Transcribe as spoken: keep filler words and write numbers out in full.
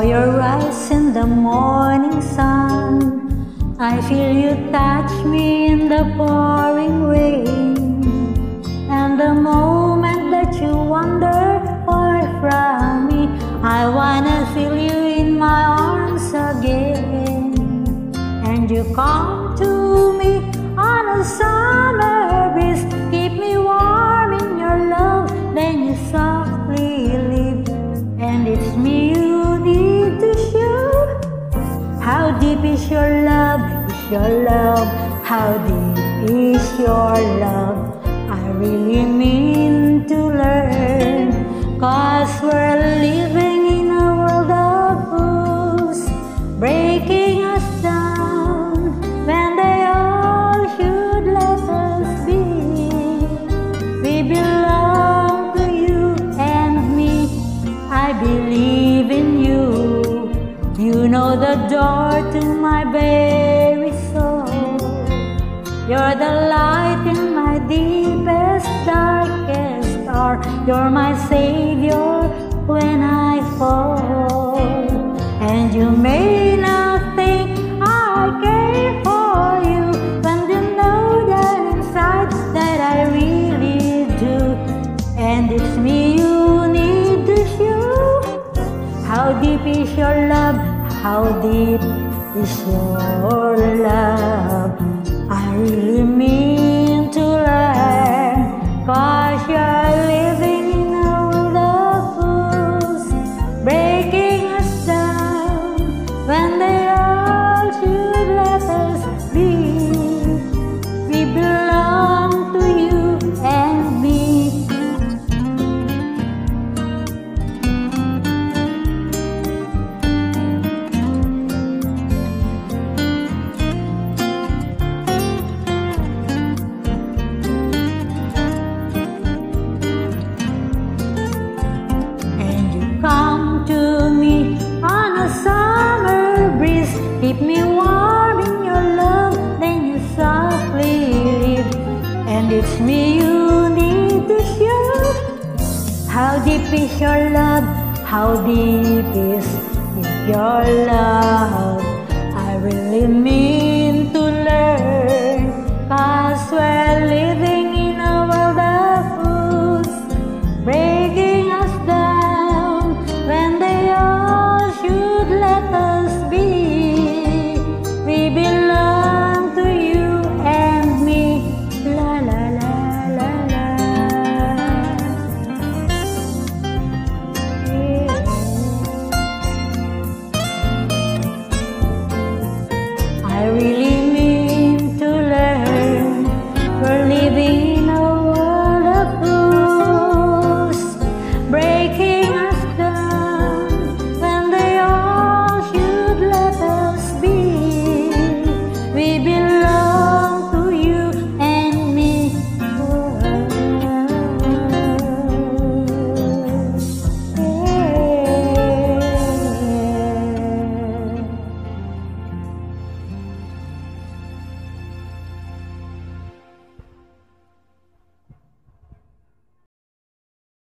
your eyes in the morning sun. I feel you touch me in the pouring rain. And the moment that you wander far from me, I wanna feel you in my arms again. And you come to me on a summer breeze, keep me warm in your love, then you softly leave. And it's me you need to show. How deep is your love, is your love? How deep is your love? I really mean to learn, 'cause we're living in a world of fools, breaking us down when they all should let us be. We belong to you and me, I believe in you. You know the door to my very soul. You're the light in my deepest, darkest hour. You're my savior when I fall. And you may not think I care for you, when you know that inside that I really do. And it's me you need to show. How deep is your love? How deep is your love? I really mean to learn, 'cause you're living in a world of fools, breaking us down when they all should let us be. We belong to you and me. Keep me warm in your love, then you softly leave. And it's me you need to show. How deep is your love? How deep is your love? I really mean